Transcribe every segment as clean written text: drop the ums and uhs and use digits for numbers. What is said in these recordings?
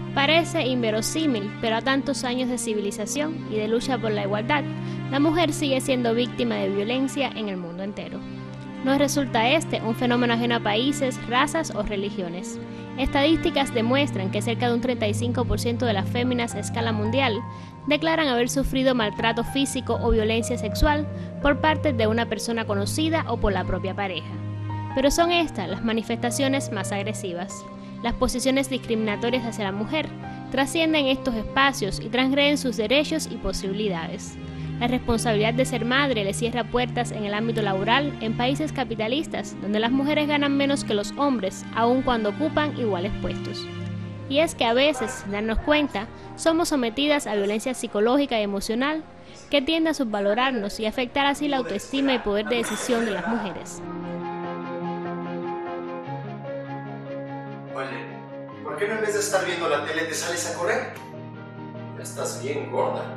Parece inverosímil, pero a tantos años de civilización y de lucha por la igualdad, la mujer sigue siendo víctima de violencia en el mundo entero. No resulta este un fenómeno ajeno a países, razas o religiones. Estadísticas demuestran que cerca de un 35% de las féminas a escala mundial declaran haber sufrido maltrato físico o violencia sexual por parte de una persona conocida o por la propia pareja. Pero son estas las manifestaciones más agresivas. Las posiciones discriminatorias hacia la mujer trascienden estos espacios y transgreden sus derechos y posibilidades. La responsabilidad de ser madre le cierra puertas en el ámbito laboral en países capitalistas, donde las mujeres ganan menos que los hombres, aun cuando ocupan iguales puestos. Y es que a veces, sin darnos cuenta, somos sometidas a violencia psicológica y emocional que tiende a subvalorarnos y afectar así la autoestima y poder de decisión de las mujeres. Oye, ¿por qué no en vez de estar viendo la tele te sales a correr? Ya estás bien gorda.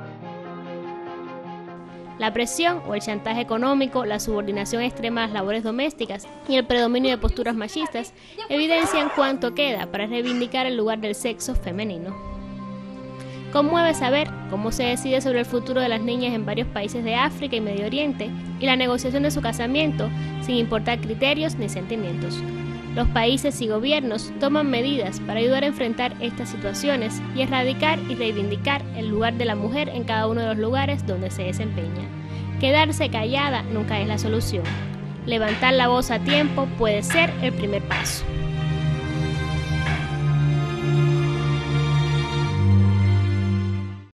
La presión o el chantaje económico, la subordinación extrema a las labores domésticas y el predominio de posturas machistas evidencian cuánto queda para reivindicar el lugar del sexo femenino. Conmueve saber cómo se decide sobre el futuro de las niñas en varios países de África y Medio Oriente y la negociación de su casamiento sin importar criterios ni sentimientos. Los países y gobiernos toman medidas para ayudar a enfrentar estas situaciones y erradicar y reivindicar el lugar de la mujer en cada uno de los lugares donde se desempeña. Quedarse callada nunca es la solución. Levantar la voz a tiempo puede ser el primer paso.